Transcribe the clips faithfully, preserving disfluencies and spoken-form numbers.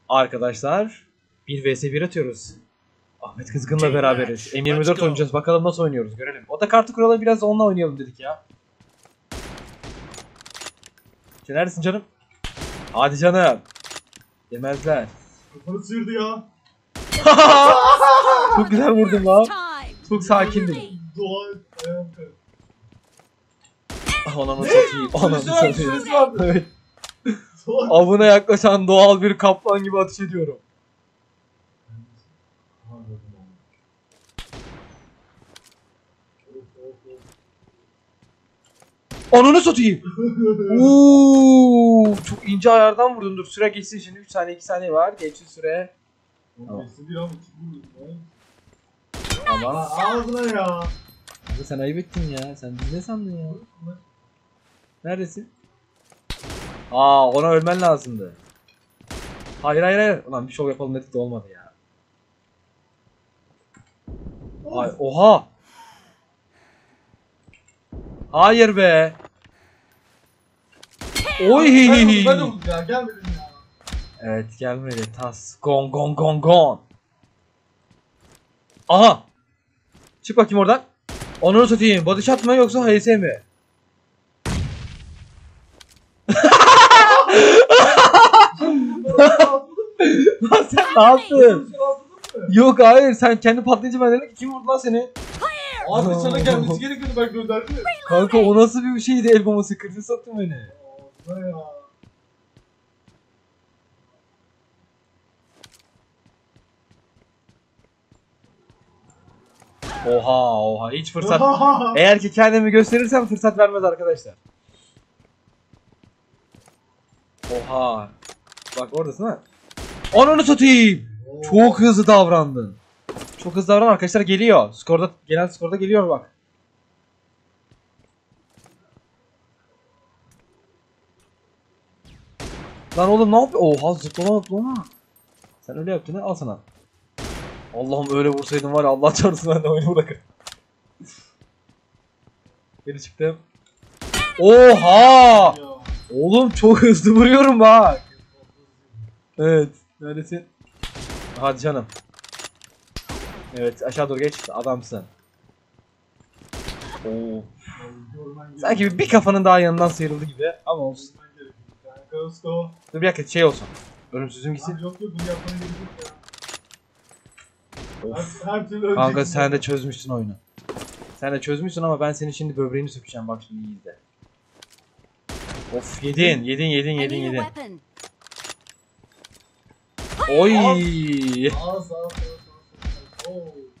Arkadaşlar bir vs bir atıyoruz. Ahmet Kızgın'la beraberiz. M yirmi dört oynayacağız. Bakalım nasıl oynuyoruz, görelim. O da kartı kuralım, biraz da onunla oynayalım dedik ya. Sen neredesin canım? Hadi canım. Yemezler. Kafanı sıyırdı ya. Çok güzel vurdum lan. Çok sakindim. Doğa ayağım Ananı satayım. Ananı satayım. Evet. Doğa. Avına yaklaşan doğal bir kaplan gibi ateş ediyorum. Ananı satayım. Uuu, çok ince ayardan vurdum. Dur süre geçsin şimdi. üç saniye iki saniye var. Geçsin süre. Tamam. Tamam. Ağzına ya. Abi sen ayıp ettin ya. Sen biz ne sandın ya? Neredesin? Aa, ona ölmen lazımdı. Hayır hayır hayır. Ulan bir şov yapalım dedik de olmadı ya. Ay, oha. Hayır be. Oy. Ben de vurdum ya, gelmedin ya. Evet gelmedi. Tas. Gon gon gon gon. Aha. Çık bakayım oradan. Onu satayım. Body shot mı yoksa H S mi? Lan sen ne yaptın? Yok hayır, sen kendi patlayıcı ben dedim ki kim vurdu lan seni? Abi sana gelmesi gerekiyordu, ben gönderdim. Kanka o nasıl bir şeydi, el bombası kırdı sattın beni. Ağzına ya. Oha oha, hiç fırsat. Eğer ki kendimi gösterirsem fırsat vermez arkadaşlar. Oha. Bak oradasın ha. Ananı satayım. Çok hızlı davrandın. Çok hızlı davran, arkadaşlar geliyor. Skorda, genel skorda geliyor bak. Lan oğlum ne yapıyor? Oha, zıplama zıplama. Sen öyle yaptın ha, al sana. Allah'ım öyle vursaydın var ya, Allah çarpsın ben de oyunu bırakırım. Geri çıktım. Oha! Oğlum çok hızlı vuruyorum bak. Evet. Neredesin? Hadi canım. Evet aşağı doğru geç. Adamsın. Oo. Sanki bir kafanın daha yanından sıyrıldı gibi ama olsun. Dur bir dakika, şey olsun. Ölümsüzüm gitsin. Yok yok, bunu yapmana gerek yok ya. Of. Her, her türlü öleceksin. Kanka sen de çözmüşsün oyunu. Sen de çözmüşsün ama ben senin şimdi böbreğini sökeceğim, bak şimdi iyi izle. Of, yedin yedin yedin yedin yedin. Oy. Ağız ağız ağız ağız.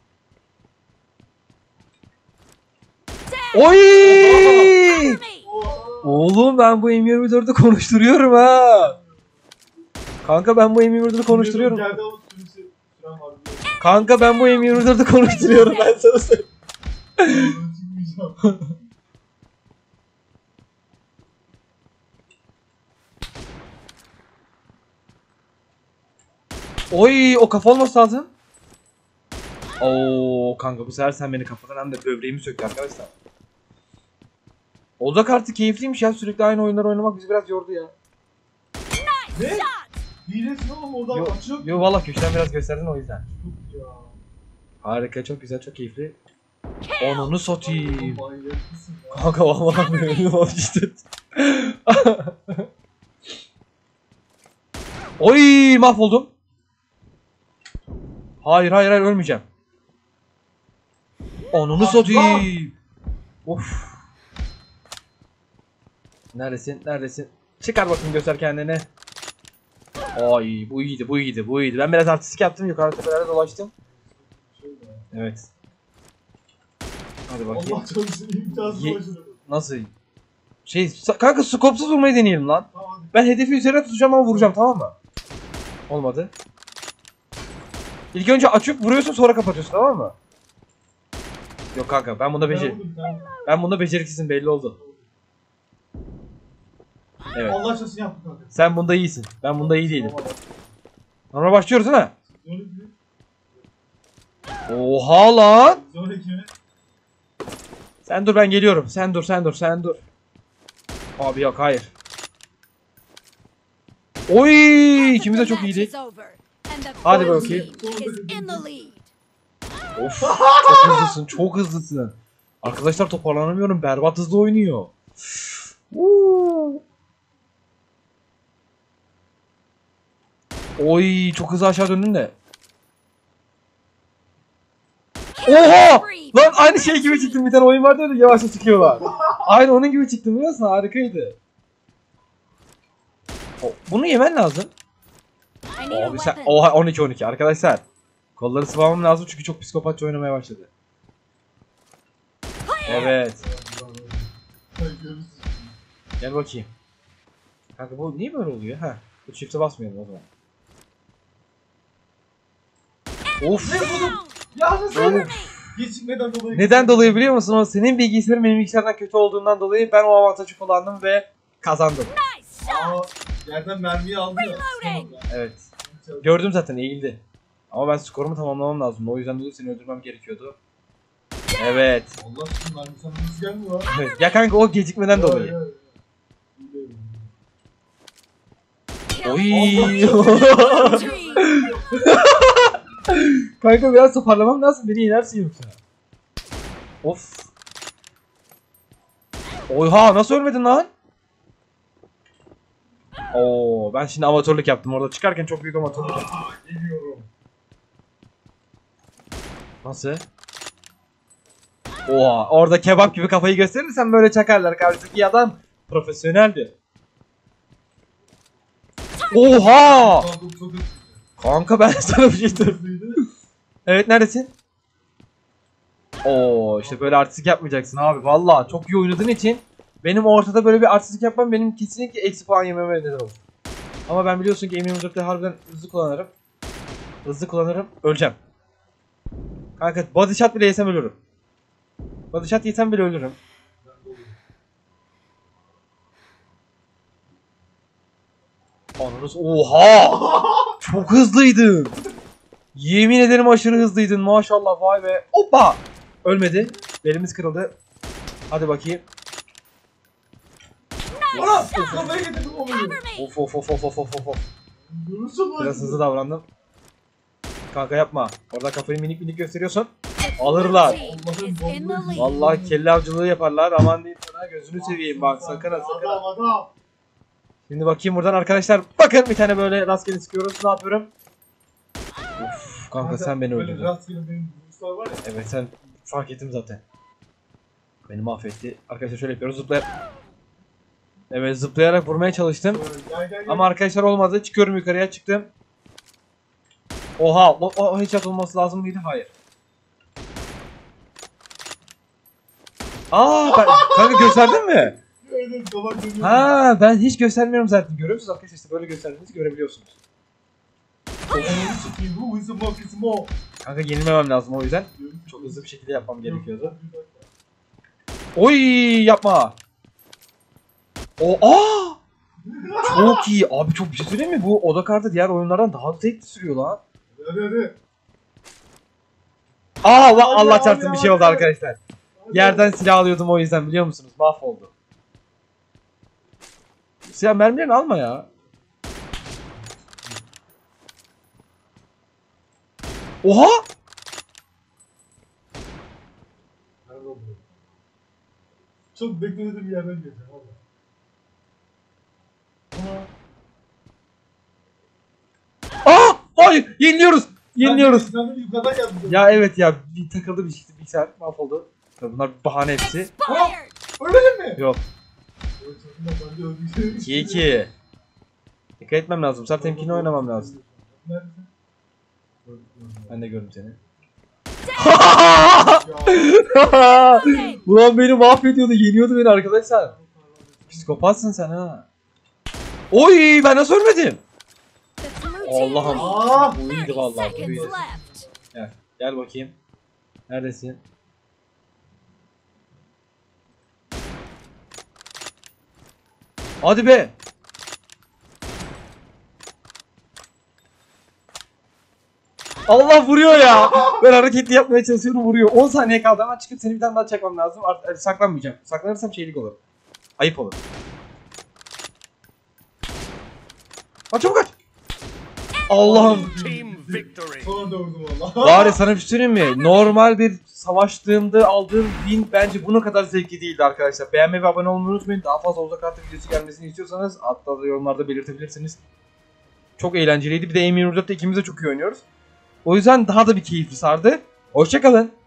Oo. Oy. Oğlum ben bu M yirmi dördü konuşturuyorum ha. Kanka ben bu M yirmi dördü konuşturuyorum. Geldi ama sürüsü. Süren var. Kanka ben bu M yirmi dördü konuşturuyorum, ben sana söyleyeyim. Oy, o kafa olması lazım. Oo kanka bu sefer sen beni kafadan hem de böbreğimi söktü arkadaşlar. Olacak artık, keyifliymiş ya, sürekli aynı oyunlar oynamak bizi biraz yordu ya. Ne? Hilesin oğlum, oradan Yo, açıyor. yo valla köşeden biraz gösterdin o yüzden. Çok ya. Harika, çok güzel, çok keyifli. Onunu satayım. Manyaksın ya. Kanka vallahi böyle olmuştu. Oy, mahvoldum. Hayır hayır hayır, ölmeyeceğim. Onunu satayım. Of. Neredesin? Neredesin? Çıkar bakayım, göster kendini. Ay bu iyiydi, bu iyiydi, bu iyiydi. Ben biraz artistik yaptım, yukarı tepelerde dolaştım. Evet. Hadi bakayım. Allah çalışsın, imkansız Ye- başarılı. Nasıl? Şey kanka, skopsuz vurmayı deneyelim lan. Tamam hadi. Ben hedefi üzerine tutacağım ama vuracağım, tamam mı? Olmadı. İlk önce açıp vuruyorsun, sonra kapatıyorsun, tamam mı? Yok kanka, ben bunda becer Ben vurdum, ben vurdum. ben bunda beceriksizim, belli oldu. Evet. Allah çalışsın yaptım kanka. Sen bunda iyisin. Ben bunda iyi değilim. Tamam. Normal başlıyoruz değil mi? Sonraki Oha lan. Sonraki mi? Sen dur, ben geliyorum. Sen dur, sen dur, sen dur. Abi yok, hayır. Oy, ikimiz de çok iyiydik. Hadi bakayım. Of, çok hızlısın, çok hızlısın. Arkadaşlar toparlanamıyorum, berbat hızlı oynuyor. Uuu. Oy, çok hızlı aşağı döndün de. Oha! Lan aynı şey gibi çıktım, bir tane oyun vardı öyle yavaşça çıkıyorlar. Aynı onun gibi çıktım, biliyor musun? Harikaydı. O, bunu yemen lazım. Abi sen, oha on iki on iki arkadaşlar. Kolları sıvamam lazım çünkü çok psikopatça oynamaya başladı. Evet. Gel bakayım. Kanka bu niye böyle oluyor? Ha, bu çifte basmayalım o zaman. Of. Ya nasıl? Of. Geçmeden dolayı. Neden dolayı biliyor musun? O senin bilgisayarın benim bilgisayardan kötü olduğundan dolayı ben o avantajı kullandım ve kazandım. Aa, yerden mermiyi aldı ya. Evet. Gördüm zaten, eğildi. Ama ben skorumu tamamlamam lazım. O yüzden dolayı seni öldürmem gerekiyordu. Evet. Allah aşkına mermi sana nasıl gelmiyor lan? Evet. Ya kanka o gecikmeden dolayı. Oy. Kanka biraz toparlamam lazım. Beni yenersin yoksa. Of. Oyha, nasıl ölmedin lan? Oo, ben şimdi amatörlük yaptım. Orada çıkarken çok büyük amatörlük yaptım. Geliyorum. Nasıl? Oha, orada kebap gibi kafayı gösterirsen böyle çakarlar. Karşıdaki adam profesyoneldi. Oha! Çok çok Kanka ben sana bir şey söyleyeyim. Evet, neredesin? Oo, işte böyle artistik yapmayacaksın abi. Vallahi çok iyi oynadığın için benim ortada böyle bir artistik yapmam benim kesinlikle eksi puan yememe neden olur. Ama ben biliyorsun ki M yirmi dörtte harbiden hızlı kullanırım. Hızlı kullanırım, öleceğim. Kanka body shot bile yesem ölürüm. Body shot yesem bile ölürüm. Anladınız? Oha! Çok hızlıydın. Yemin ederim aşırı hızlıydın maşallah, vay be. Hoppa! Ölmedi. Belimiz kırıldı. Hadi bakayım. Ana! Kafaya getirdim o beni. Of of of of of of of. Görürsün lan. Biraz hızlı davrandım. Kanka yapma. Orada kafayı minik minik gösteriyorsun. Alırlar. Vallahi kelle avcılığı yaparlar. Aman diyeyim sana, gözünü seveyim bak, sakın ha sakın ha. Adam adam. Şimdi bakayım buradan arkadaşlar. Bakın bir tane böyle rastgele sıkıyoruz. Ne yapıyorum? Of kanka sen beni Böyle öldürdün. rastgele benim vuruşlar var ya. Evet, sen fark ettim zaten. Beni mahvetti. Arkadaşlar şöyle yapıyoruz, zıplayarak. Evet, zıplayarak vurmaya çalıştım. Böyle Gel gel gel. Ama arkadaşlar olmadı. Çıkıyorum yukarıya, çıktım. Oha, o, o headshot olması lazım mıydı? Hayır. Aa, ben, kanka gösterdin mi? Evet evet dolar dönüyor. Ha, ben hiç göstermiyorum zaten. Görüyor musunuz arkadaşlar, işte böyle gösterdiğinizi görebiliyorsunuz. Onu sikeyim bu hızım o kızım o. Kanka yenilmemem lazım, o yüzden çok hızlı bir şekilde yapmam gerekiyordu. Oy, yapma. O aa! Çok iyi. Abi çok bir şey söyleyeyim mi? Bu oda kartı diğer oyunlardan daha zevkli sürüyor lan. Hadi hadi. Aa, Allah, Hadi, Allah hadi, çarpsın, bir şey oldu hadi. arkadaşlar. Yerden silah alıyordum o yüzden, biliyor musunuz? Mahvoldu. Silah mermilerini alma ya. Oha! Nerede oldu? Çok beklemediğim bir yerden geleceğim valla. Aa! Hayır! Yeniliyoruz! Yeniliyoruz! Ben de yukarıdan geldim. Ya evet ya, bir takıldı bir şey, bilgisayar mahvoldu. Tabii bunlar bir bahane hepsi. Ölmedin mi? Yok. Oy, çocuklar, ben de öldüm. iki iki. Dikkat etmem lazım. Zaten temkinli oynamam lazım. Neredesin? Ben de gördüm seni. Ya. Ulan beni mahvediyordu, yeniyordu beni arkadaşlar. Psikopatsın sen ha. Oy, ben nasıl ölmedim? Allah'ım. Aa! Bu iyiydi vallahi, bu iyiydi. Gel, gel bakayım. Neredesin? Hadi be. Allah vuruyor ya. Ben hareketli yapmaya çalışıyorum, vuruyor. on saniye kaldı, hemen çıkıp seni bir tane daha çakmam lazım. Artık saklanmayacağım. Saklanırsam şeylik olur. Ayıp olur. Kaç çabuk kaç. Allah'ım. Sonra da vurdum valla. Bari sana bir şey söyleyeyim mi? Normal bir savaştığımda aldığım win bence bunun kadar zevkli değildi arkadaşlar. Beğenmeyi ve abone olmayı unutmayın. Daha fazla uzak artı videosu gelmesini istiyorsanız hatta da yorumlarda belirtebilirsiniz. Çok eğlenceliydi. Bir de M yirmi dörtte ikimiz de çok iyi oynuyoruz. O yüzden daha da bir keyifli sardı. Hoşçakalın.